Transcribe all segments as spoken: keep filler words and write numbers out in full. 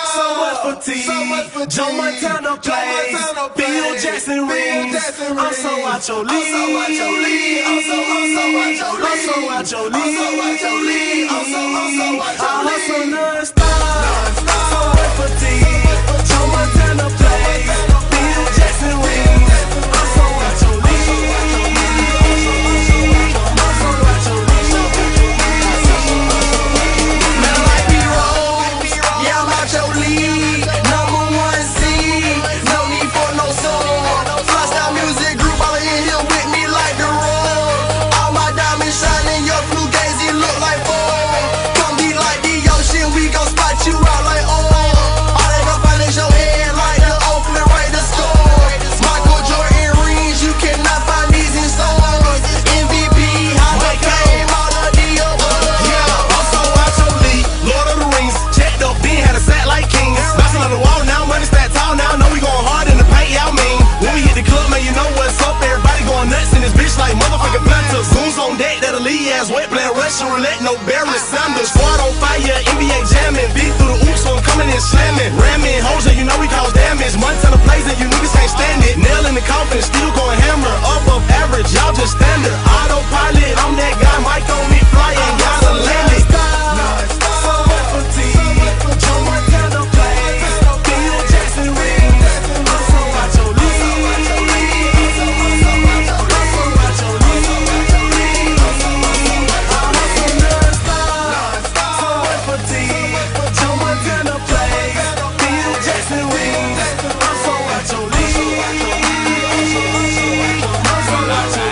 So much fatigue. Joe Montana plays. Phil Jackson rings. I'm so out your league. I'm so out your league. I hustle non-stop. So much fatigue. Joe Montana plays. Phil Jackson rings. I'm so out your league. I'm so out your league. Man, like me roll. Yeah, I'm out your league. Number one seed. No need for no soul. Flystyle music group all in here with me like the roll. All my diamonds shining, your blue gazy look like four. Come be like the ocean, we gon' spot you out like oh. All that gon' finance your head like the Oakland Raiders score. Michael Jordan rings, you cannot find these in stores. M V P, how they came out of the above. Yeah, I'm so out your league. Lord of the Rings, checked up, then had a sack like kings. Bouncing on the wall now, money stacked tall now. Know we going hard in the paint, y'all mean. When we hit the club, man, you know what's up. Everybody going nuts in this bitch like motherfucking planters. Goons on deck, that'll lead ass wet, playing Russian roulette, no Barry Sanders. Squad on fire, N B A jamming. Beat through the oops, so I'm coming in slamming. Ramming, hoes, and you know we cause damage. Montana plays and you niggas can't stand it. Nail in the coffin, still going hammer. Up of average, y'all just standard. Autopilot, I'm that guy. Mike on me, fly, ain't gotta land it. So much fatigue. Joe Montana plays. Phil Jackson rings. I'm so out your league. I'm so out your league. I hustle non-stop. So much fatigue. Joe Montana plays. Phil Jackson rings. I'm so out your league. I'm so out your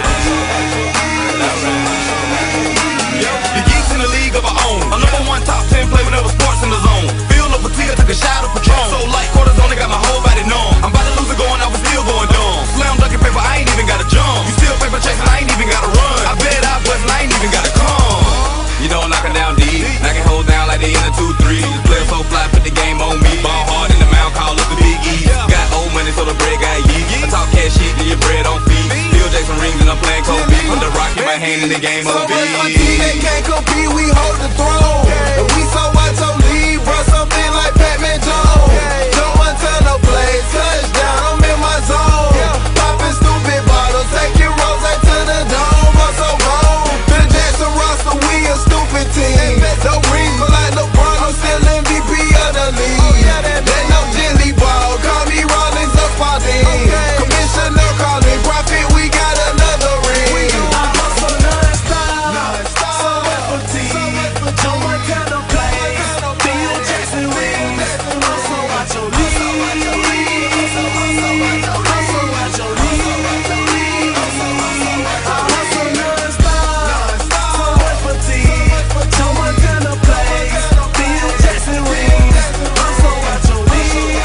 The geeks in the league of our own. I'm number one top ten play whenever sports in the zone. Feel no fatigue, I took a shot of Patron. So light quarters only got my whole body numb. I'm about to lose it going, I was still going dumb. Slam dunking paper, I ain't even gotta jump. You still paper chasing, I ain't even gotta run. I bet I bust and I ain't even gotta come. You know I'm knocking down deep. Knocking hoes down like they in a two three. This player so fly, put the game on me. Ball hard in the mouth, call up the Big E. Got old money, so the bread got yeet. I talk cash shit, then your bread on feet. Phil Jackson rings and I'm playing Kobe. Put the rock in my hand in the game So of much beat. fatigue, they can't compete, we hold the throne. And we so out your league, bro, something like Pac-Man Jones. Joe Montana plays, touchdown, I'm in my zone. Popping stupid bottles, taking rolls right to the dome. I'm so wrong. Phil Jackson roster, we a stupid team. No rings, but like LeBron, I'm still M V P of the league. That no jelly ball, call me Rollins or Spalding. Commissioner calling, profit, we got another ring. I hustle non-stop, so much fatigue. Joe Montana plays, Phil Jackson rings. I'm so out your league. I'm so out your league. I hustle non-stop, so much fatigue. Joe Montana plays, Phil Jackson rings. I'm so out your league.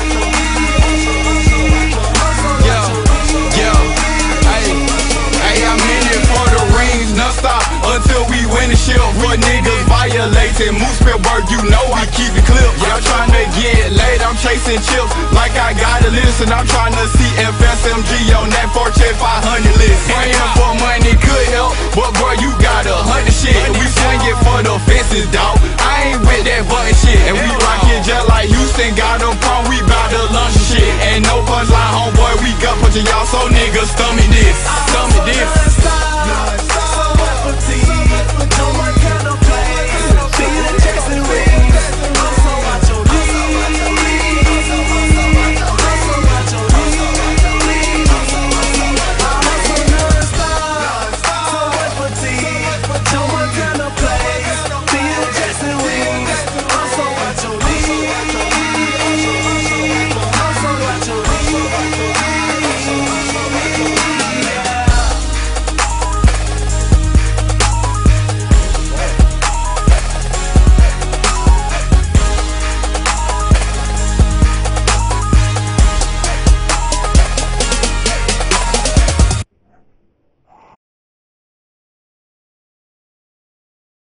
Yo, yo, hey, hey, I'm in it for the rings, non-stop until we win the ship. Real niggas violating, moose spit work, you know I keep it clip. Y'all tryna get laid, I'm chasing chips like I got a list, and I'm tryna see if S M G on that Fortune five hundred list. Praying for money could help, but bro, you gotta hunt the shit. We swing it for the fences, dawg. I ain't with that button shit, and we rockin' just like Houston got them prom. We bout to lunch and shit, and no punchline, homeboy. We gut punching y'all, so niggas stomach this, stomach this.